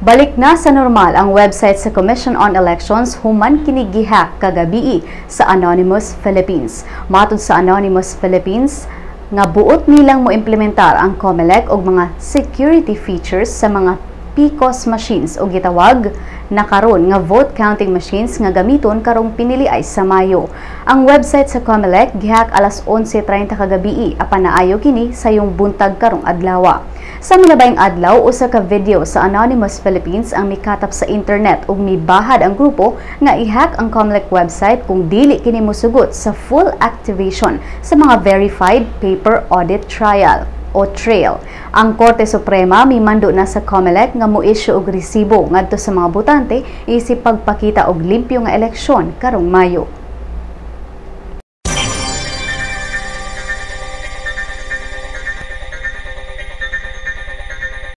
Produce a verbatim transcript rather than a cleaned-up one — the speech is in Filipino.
Balik na sa normal ang website sa Commission on Elections human kini gihack kagabi sa Anonymous Philippines. Matud sa Anonymous Philippines, nga buot nilang mo implementar ang COMELEC og mga security features sa mga P C O S machines o gitawag na karon nga vote counting machines nga gamiton karong piniliay sa Mayo. Ang website sa COMELEC gihack alas onse treinta kagabi apan naayo kini sa yung buntag karong adlaw. Sa milabayng adlaw, usa ka video sa Anonymous Philippines ang mikatap sa internet ug mibahad ang grupo nga i-hack ang COMELEC website kung dili kini mosugot sa full activation sa mga verified paper audit trial o trail. Ang Korte Suprema mimando na sa COMELEC nga mo-issue og resibo ngadto sa mga botante isip pagpakita og limpyo nga eleksyon karong Mayo.